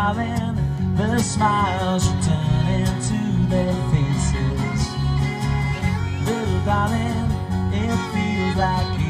darling, the smiles return into their faces. Little darling, it feels like